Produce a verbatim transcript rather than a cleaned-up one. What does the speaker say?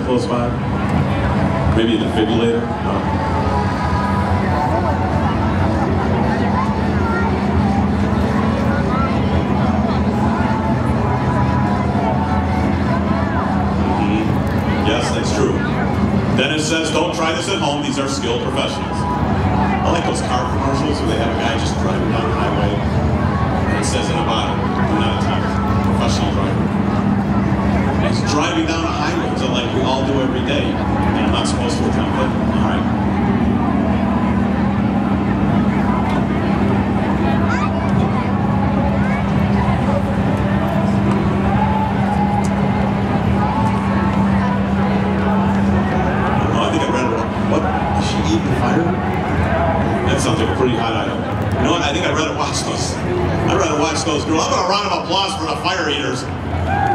close by? Maybe a defibrillator? No. Yes, that's true. Dennis says, don't try this at home. These are skilled professionals. I like those car commercials where they have a guy just driving down the highway and it says in the bottom, do not attempt. Professional driver. And he's driving down a highway, so like we all do every day. And I'm not supposed to attempt it. All right. That sounds like a pretty hot item. You know what? I think I'd rather watch those. I'd rather watch those girls. I'm going to round of applause for the fire eaters.